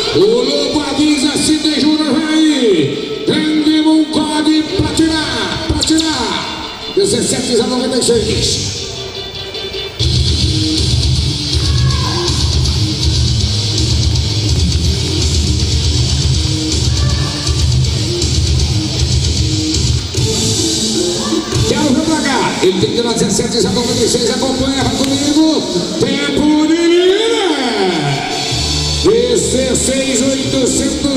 O Lobo avisa, Sidney Júnior vem aí. Grande Moncode pra tirar. 17-96. Ele tem que ir lá 17-96, acompanha, vai comigo. Tempo de Minas 16.800.